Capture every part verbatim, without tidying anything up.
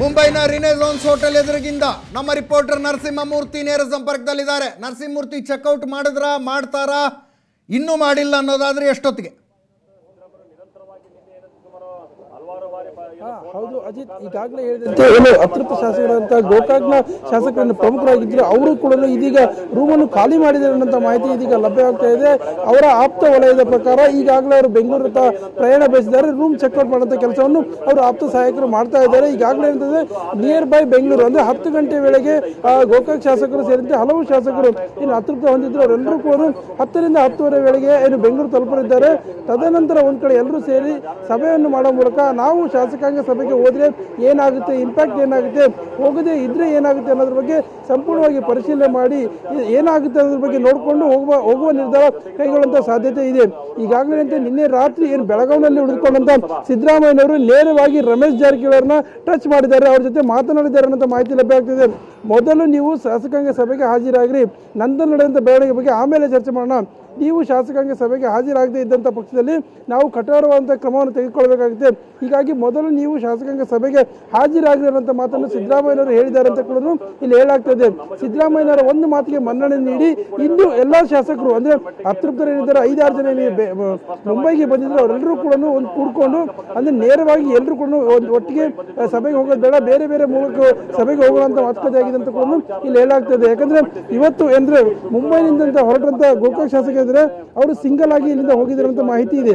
ಮುಂಬೈನ Renaissance hotel ಎದುರಿಗಿಂದ ನಮ್ಮ reporter Narasimhamurthy ನೇರ ಸಂಪರ್ಕದಲ್ಲಿದ್ದಾರೆ. ನರಸಿಂಹಮೂರ್ತಿ, ಚೆಕ್ಔಟ್ ಮಾಡಿದ್ರ ಮಾಡ್ತಾರಾ ಇನ್ನೂ ಮಾಡಿಲ್ಲ ಅನ್ನೋದಾದ್ರೆ ಎಷ್ಟೊತ್ತಿಗೆ? ಹೌದು ಅಜಿತ್, ಈಗಾಗಲೇ ಹೇಳಿದಂತೆ ಏನು ಅತೃಪ್ತ ಶಾಸಕರಂತ ಗೋಕಾಕ್ನ ಶಾಸಕರನ್ನು ಪ್ರಮುಖರಾಗಿದ್ದರು, ಅವರು ಕೂಡ ಇದೀಗ ರೂಮನ್ನು ಖಾಲಿ ಮಾಡಿದ್ದಾರೆ ಅನ್ನೋ ಮಾಹಿತಿ ಇದೀಗ ಲಭ್ಯವಾಗ್ತಾ ಇದೆ. ಅವರ ಆಪ್ತ ವಲಯದ ಪ್ರಕಾರ ಈಗಾಗಲೇ ಅವರು ಬೆಂಗಳೂರು ಪ್ರಯಾಣ ಬೆಳೆಸಿದ್ದಾರೆ. ರೂಮ್ ಚೆಕ್ಔಟ್ ಮಾಡುವಂತ ಕೆಲಸವನ್ನು ಅವರು ಆಪ್ತ ಸಹಾಯಕರು ಮಾಡ್ತಾ ಇದ್ದಾರೆ. ಈಗಾಗಲೇ ಅಂತಂದ್ರೆ ನಿಯರ್ ಬೈ ಬೆಂಗಳೂರು ಅಂದ್ರೆ ಹತ್ತು ಗಂಟೆ ವೇಳೆಗೆ ಗೋಕಾಕ್ ಶಾಸಕರು ಸೇರಿದಂತೆ ಹಲವು ಶಾಸಕರು ಏನು ಅತೃಪ್ತ ಹೊಂದಿದ್ರು ಅವರೆಲ್ಲರೂ ಕೂಡ ಹತ್ತರಿಂದ ಹತ್ತುವರೆ ವೇಳೆಗೆ ಏನು ಬೆಂಗಳೂರು ತಲುಪಲಿದ್ದಾರೆ. ತದನಂತರ ಒಂದ್ ಕಡೆ ಎಲ್ಲರೂ ಸೇರಿ ಸಭೆಯನ್ನು ಮಾಡುವ ಮೂಲಕ ನಾವು ಶಾಸಕಾಂಗ ಸಭೆಗೆ ಹೋದ್ರೆ ಏನಾಗುತ್ತೆ, ಇಂಪ್ಯಾಕ್ಟ್ ಏನಾಗುತ್ತೆ, ಹೋಗದೆ ಇದ್ರೆ ಏನಾಗುತ್ತೆ ಅನ್ನೋದ್ರ ಬಗ್ಗೆ ಸಂಪೂರ್ಣವಾಗಿ ಪರಿಶೀಲನೆ ಮಾಡಿ ಏನಾಗುತ್ತೆ ಅನ್ನೋದ್ರ ಬಗ್ಗೆ ನೋಡಿಕೊಂಡು ಹೋಗುವ ಹೋಗುವ ನಿರ್ಧಾರ ಕೈಗೊಳ್ಳುವಂತ ಸಾಧ್ಯತೆ ಇದೆ. ಈಗಾಗಲೇ ನಿನ್ನೆ ರಾತ್ರಿ ಏನು ಬೆಳಗಾವಿನಲ್ಲಿ ಉಳಿದುಕೊಂಡಂತ ಸಿದ್ದರಾಮಯ್ಯನವರು ನೇರವಾಗಿ ರಮೇಶ್ ಜಾರಕಿಹೊಳಿ ಅವರನ್ನ ಟಚ್ ಮಾಡಿದ್ದಾರೆ, ಅವ್ರ ಜೊತೆ ಮಾತನಾಡಿದ್ದಾರೆ ಅನ್ನೋ ಮಾಹಿತಿ ಲಭ್ಯ ಆಗ್ತಿದೆ. ಮೊದಲು ನೀವು ಶಾಸಕಾಂಗ ಸಭೆಗೆ ಹಾಜರಾಗ್ರಿ, ನಂತರ ನಡೆದಂತ ಬೆಳವಣಿಗೆ ಬಗ್ಗೆ ಆಮೇಲೆ ಚರ್ಚೆ ಮಾಡೋಣ. ನೀವು ಶಾಸಕಾಂಗ ಸಭೆಗೆ ಹಾಜರಾಗದೇ ಇದ್ದಂಥ ಪಕ್ಷದಲ್ಲಿ ನಾವು ಕಠೋರವಾದಂಥ ಕ್ರಮವನ್ನು ತೆಗೆದುಕೊಳ್ಬೇಕಾಗುತ್ತೆ. ಹೀಗಾಗಿ ಮೊದಲು ನೀವು ಶಾಸಕಾಂಗ ಸಭೆಗೆ ಹಾಜರಾಗಲಿ ಅನ್ನೋಂಥ ಮಾತನ್ನು ಸಿದ್ದರಾಮಯ್ಯನವರು ಹೇಳಿದ್ದಾರೆ ಅಂತ ಕೂಡ ಇಲ್ಲಿ ಹೇಳಲಾಗ್ತದೆ. ಸಿದ್ದರಾಮಯ್ಯನವರ ಒಂದು ಮಾತಿಗೆ ಮನ್ನಣೆ ನೀಡಿ ಇಂದು ಎಲ್ಲ ಶಾಸಕರು ಅಂದ್ರೆ ಅತೃಪ್ತರೇನಿದ್ದಾರೆ ಐದಾರು ಜನ ಮುಂಬೈಗೆ ಬಂದಿದ್ರು ಅವರೆಲ್ಲರೂ ಕೂಡ ಒಂದು ಕೂಡ್ಕೊಂಡು ಅಂದ್ರೆ ನೇರವಾಗಿ ಎಲ್ಲರೂ ಕೂಡ ಒಂದು ಒಟ್ಟಿಗೆ ಸಭೆಗೆ ಹೋಗೋದು ಬೇಡ, ಬೇರೆ ಬೇರೆ ಮೂಲಕ ಸಭೆಗೆ ಹೋಗುವಂತ ಮಾತುಕತೆ ಆಗಿದೆ ಅಂತ ಕೂಡ ಇಲ್ಲಿ ಹೇಳಲಾಗ್ತದೆ. ಯಾಕಂದ್ರೆ ಇವತ್ತು ಅಂದ್ರೆ ಮುಂಬೈನಿಂದ ಹೊರಟಂತ ಗೋಕಾಕ್ ಶಾಸಕ ಇದ್ರೆ ಅವರು ಸಿಂಗಲ್ ಆಗಿ ಇಲ್ಲಿಂದ ಹೋಗಿದ್ದಾರೆ ಅಂತ ಮಾಹಿತಿ ಇದೆ.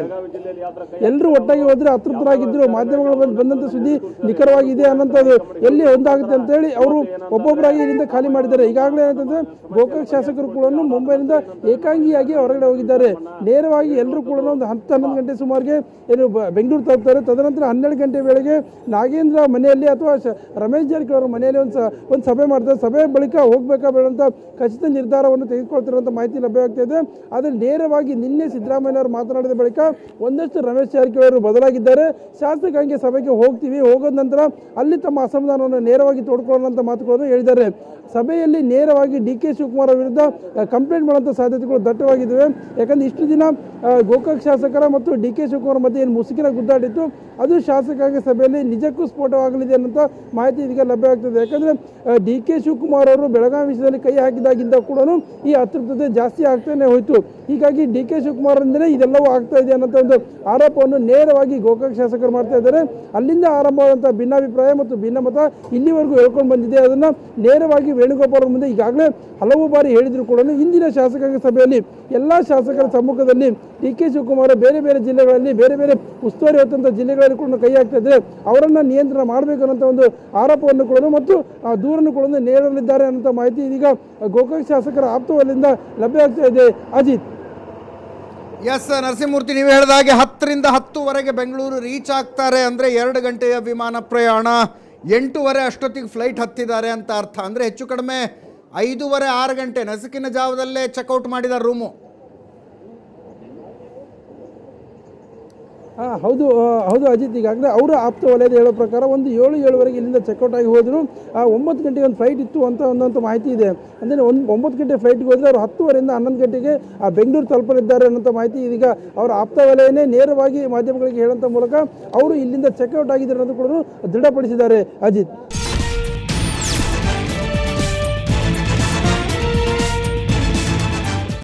ಎಲ್ಲರೂ ಒಟ್ಟಾಗಿ ಹೋದ್ರೆ ಅತೃಪ್ತರಾಗಿದ್ರು, ಮಾಧ್ಯಮಗಳು ಬಂದಂತ ಸುದ್ದಿ ನಿಖರವಾಗಿದೆ ಅನ್ನೋಂಥದ್ದು ಎಲ್ಲಿ ಒಂದಾಗುತ್ತೆ ಅಂತ ಹೇಳಿ ಅವರು ಒಬ್ಬೊಬ್ಬರಾಗಿ ಇಲ್ಲಿಂದ ಖಾಲಿ ಮಾಡಿದ್ದಾರೆ. ಈಗಾಗಲೇ ಏನಂತಂದ್ರೆ ಗೋಕಾಕ್ ಶಾಸಕರು ಕೂಡ ಮುಂಬೈನಿಂದ ಏಕಾಂಗಿಯಾಗಿ ಹೊರಗಡೆ ಹೋಗಿದ್ದಾರೆ. ನೇರವಾಗಿ ಎಲ್ಲರೂ ಕೂಡ ಒಂದು ಹತ್ತು ಹನ್ನೊಂದು ಗಂಟೆ ಸುಮಾರಿಗೆ ಏನು ಬೆಂಗಳೂರು ತಲುಪ್ತಾರೆ. ತದನಂತರ ಹನ್ನೆರಡು ಗಂಟೆ ವೇಳೆಗೆ ನಾಗೇಂದ್ರ ಮನೆಯಲ್ಲಿ ಅಥವಾ ರಮೇಶ್ ಜಾರಕಿಹೊಳಿ ಅವರ ಮನೆಯಲ್ಲಿ ಒಂದು ಒಂದು ಸಭೆ ಮಾಡ್ತಾರೆ. ಸಭೆ ಬಳಿಕ ಹೋಗ್ಬೇಕಾ ಬೇಡ ಅಂತ ಖಚಿತ ನಿರ್ಧಾರವನ್ನು ತೆಗೆದುಕೊಳ್ತಿರುವಂತ ಮಾಹಿತಿ ಲಭ್ಯವಾಗ್ತಾ ಇದೆ. ಆದರೆ ನೇರವಾಗಿ ನಿನ್ನೆ ಸಿದ್ದರಾಮಯ್ಯ ಅವರು ಮಾತನಾಡಿದ ಬಳಿಕ ಒಂದಷ್ಟು ರಮೇಶ್ ಜಾರಕಿಹೊಳಿ ಅವರು ಬದಲಾಗಿದ್ದಾರೆ. ಶಾಸಕಾಂಗ ಸಭೆಗೆ ಹೋಗ್ತೀವಿ, ಹೋಗೋದ ನಂತರ ಅಲ್ಲಿ ತಮ್ಮ ಅಸಮಾಧಾನವನ್ನು ನೇರವಾಗಿ ತೋಡ್ಕೊಳ್ಳೋಣ ಅಂತ ಮಾತುಗಳನ್ನು ಹೇಳಿದ್ದಾರೆ. ಸಭೆಯಲ್ಲಿ ನೇರವಾಗಿ ಡಿ ಕೆ ಶಿವಕುಮಾರ್ ವಿರುದ್ಧ ಕಂಪ್ಲೇಂಟ್ ಮಾಡುವಂಥ ಸಾಧ್ಯತೆಗಳು ದಟ್ಟವಾಗಿದ್ದಾವೆ. ಯಾಕಂದ್ರೆ ಇಷ್ಟು ದಿನ ಗೋಕಾಕ್ ಶಾಸಕರ ಮತ್ತು ಡಿ ಕೆ ಶಿವಕುಮಾರ್ ಮಧ್ಯೆ ಏನು ಮುಸುಕಿನ ಗುದ್ದಾಡಿತ್ತು ಅದು ಶಾಸಕಾಂಗ ಸಭೆಯಲ್ಲಿ ನಿಜಕ್ಕೂ ಸ್ಫೋಟವಾಗಲಿದೆ ಅನ್ನೋಂಥ ಮಾಹಿತಿ ಇದೀಗ ಲಭ್ಯವಾಗ್ತದೆ. ಯಾಕಂದ್ರೆ ಡಿ ಕೆ ಶಿವಕುಮಾರ್ ಅವರು ಬೆಳಗಾವಿ ವಿಷಯದಲ್ಲಿ ಕೈ ಹಾಕಿದಾಗಿಂದ ಕೂಡ ಈ ಅತೃಪ್ತತೆ ಜಾಸ್ತಿ ಆಗ್ತಾನೆ ಹೋಯಿತು. ಹೀಗಾಗಿ ಡಿ ಕೆ ಶಿವಕುಮಾರ್ ಅಂದ್ರೆ ಇದೆಲ್ಲವೂ ಆಗ್ತಾ ಇದೆ ಅನ್ನೋ ಒಂದು ಆರೋಪವನ್ನು ನೇರವಾಗಿ ಗೋಕಾಕ್ ಶಾಸಕರು ಮಾಡ್ತಾ ಇದ್ದಾರೆ. ಅಲ್ಲಿಂದ ಆರಂಭವಾದಂತಹ ಭಿನ್ನಾಭಿಪ್ರಾಯ ಮತ್ತು ಭಿನ್ನಮತ ಇಲ್ಲಿವರೆಗೂ ಹೇಳ್ಕೊಂಡು ಬಂದಿದೆ. ಅದನ್ನ ನೇರವಾಗಿ ವೇಣುಗೋಪಾಲ್ ಮುಂದೆ ಈಗಾಗಲೇ ಹಲವು ಬಾರಿ ಹೇಳಿದ್ರು ಕೂಡ ಇಂದಿನ ಶಾಸಕಾಂಗ ಸಭೆಯಲ್ಲಿ ಎಲ್ಲಾ ಶಾಸಕರ ಸಮ್ಮುಖದಲ್ಲಿ ಡಿ ಕೆ ಶಿವಕುಮಾರ್ ಬೇರೆ ಬೇರೆ ಜಿಲ್ಲೆಗಳಲ್ಲಿ ಬೇರೆ ಬೇರೆ ಉಸ್ತುವಾರಿ ಹೊತ್ತಂತ ಜಿಲ್ಲೆಗಳಲ್ಲಿ ಕೂಡ ಕೈ ಹಾಕ್ತಾ ಇದ್ದಾರೆ. ಅವರನ್ನ ನಿಯಂತ್ರಣ ಮಾಡಬೇಕು ಅನ್ನೋ ಒಂದು ಆರೋಪವನ್ನು ಕೂಡ ಮತ್ತು ದೂರನ್ನು ಕೂಡ ನೇರಲಿದ್ದಾರೆ ಅನ್ನೋ ಮಾಹಿತಿ ಇದೀಗ ಗೋಕಾಕ್ ಶಾಸಕರ ಆಪ್ತವಲ್ಲಿಂದ ಲಭ್ಯ ಆಗ್ತಾ ಇದೆ. ಅಜಿತ್, ಎಸ್ ನರಸಿಂಹಮೂರ್ತಿ, ನೀವು ಹೇಳಿದ ಹಾಗೆ ಹತ್ತರಿಂದ ಹತ್ತುವರೆಗೆ ಬೆಂಗಳೂರು ರೀಚ್ ಆಗ್ತಾರೆ ಅಂದರೆ ಎರಡು ಗಂಟೆಯ ವಿಮಾನ ಪ್ರಯಾಣ, ಎಂಟೂವರೆ ಅಷ್ಟೊತ್ತಿಗೆ ಫ್ಲೈಟ್ ಹತ್ತಿದ್ದಾರೆ ಅಂತ ಅರ್ಥ. ಅಂದರೆ ಹೆಚ್ಚು ಕಡಿಮೆ ಐದೂವರೆ ಆರು ಗಂಟೆ ನಸುಕಿನ ಜಾವದಲ್ಲೇ ಚೆಕ್ಔಟ್ ಮಾಡಿದ ರೂಮು. ಹಾಂ ಹೌದು ಹೌದು ಅಜಿತ್, ಈಗಾಗಲೇ ಅವರ ಆಪ್ತ ವಲಯದ ಹೇಳೋ ಪ್ರಕಾರ ಒಂದು ಏಳು ಏಳುವರೆಗೆ ಇಲ್ಲಿಂದ ಚೆಕ್ಔಟ್ ಆಗಿ ಹೋದರು. ಒಂಬತ್ತು ಗಂಟೆಗೆ ಒಂದು ಫ್ಲೈಟ್ ಇತ್ತು ಅಂತ ಒಂದಂಥ ಮಾಹಿತಿ ಇದೆ. ಅಂದರೆ ಒಂದು ಒಂಬತ್ತು ಗಂಟೆ ಫ್ಲೈಟ್ಗೆ ಹೋದರೆ ಅವರು ಹತ್ತುವರೆಯಿಂದ ಹನ್ನೊಂದು ಗಂಟೆಗೆ ಆ ಬೆಂಗಳೂರು ತಲುಪಲಿದ್ದಾರೆ ಅನ್ನೋಂಥ ಮಾಹಿತಿ ಇದೀಗ ಅವರ ಆಪ್ತ ವಲಯನೇ ನೇರವಾಗಿ ಮಾಧ್ಯಮಗಳಿಗೆ ಹೇಳೋಂಥ ಮೂಲಕ ಅವರು ಇಲ್ಲಿಂದ ಚೆಕ್ಔಟ್ ಆಗಿದ್ದಾರೆ ಅನ್ನೋದು ಕೂಡ ದೃಢಪಡಿಸಿದ್ದಾರೆ. ಅಜಿತ್.